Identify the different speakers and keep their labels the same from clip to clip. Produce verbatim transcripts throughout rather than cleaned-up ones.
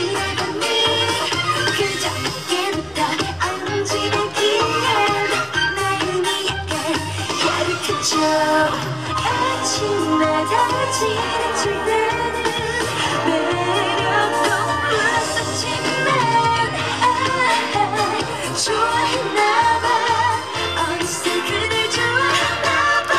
Speaker 1: 지나가니 그저 깨닫다 언제나기에 마음이 약간 야릇해져 아침마다 지나칠 때는 매력도 불었었지만 아 좋아했나봐 어느새 그댈 좋아했나봐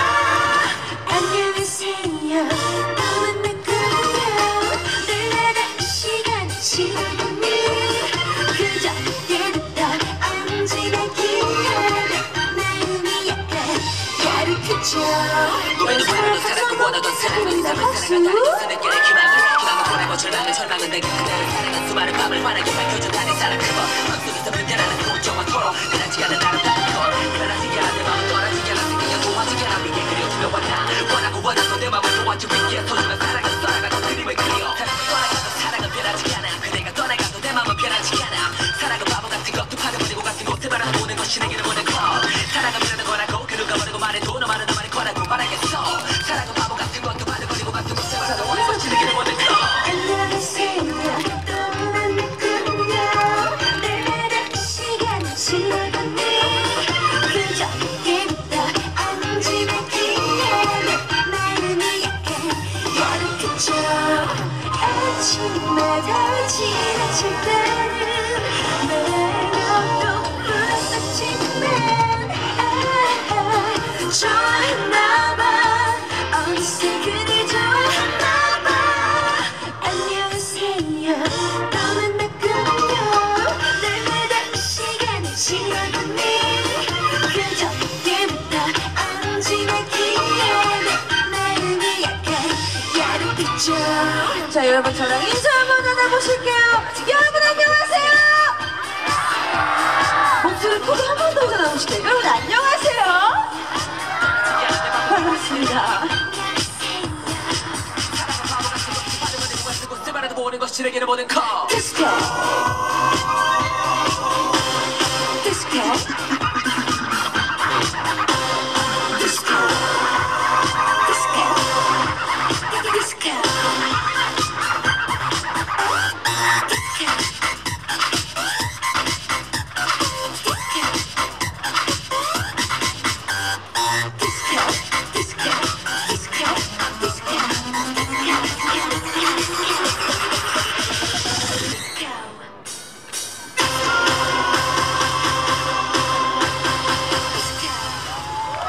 Speaker 1: 안녕하세요 또 만났군요 늘 나다 시간 지나가니 그저 깨닫다 언제나기에 마음이 약간 야릇해져
Speaker 2: 너희는 바라도 사랑도 원하던 사랑은 삶을 살아간다는 기선을 깨는 희망을 희망을 보내고 절망은 절망은 내가 그대를 사랑한 수많은 밤을 환하게 밝혀준다는 사랑 그거 맘속에서 문제라는 고정과 토로 변하지 않은 아름다운 것 변하지 않아 내 마음은 떠나지 않아 생각이 도와지게 않아 미게 그려주며 왔나 원하고 원하고 내 마음을 도와줄 위기에 소중한 사랑은 떠나가도 그림을 그려 떠나가도 사랑은 변하지 않아 그대가 떠나가도 내 마음은 변하지 않아 사랑은 바보 같은 것도 파도버리고 같은 곳에 바라보는 것이 내게는 보는 것 사랑은 변하는 거라고 그누가 뭐라고 말해도 너만은 너만의 거라고 말하겠어 사랑은 바보 같은 것도 바라버리고 같은 곳에 바라보는 것이 내게는 보는 것
Speaker 1: 안녕하세요 또 만났군요 날마다 시간 지나가니 그저 깨닫다 언제나기에 마음이 약간 야릇해져 아침마다 지나칠 때는 매력도 불었었지만 아 좋아했나봐 어느새 그댈 좋아했나봐 안녕하세요 또 만났군요 날마다 시간이 지나가니 그저 깨닫다 언제나기에 마음이 약간 야릇해져
Speaker 3: 자, 여러분 저랑 인사 한번 나눠보실게요. 여러분 안녕하세요. 목소리 크게 한 번 더 나오실게요. 여러분 안녕하세요. 반갑습니다.
Speaker 2: 보는 것이 내게는 보는 것
Speaker 3: 디스코 디스코 디스코 디스코 디스코 디스코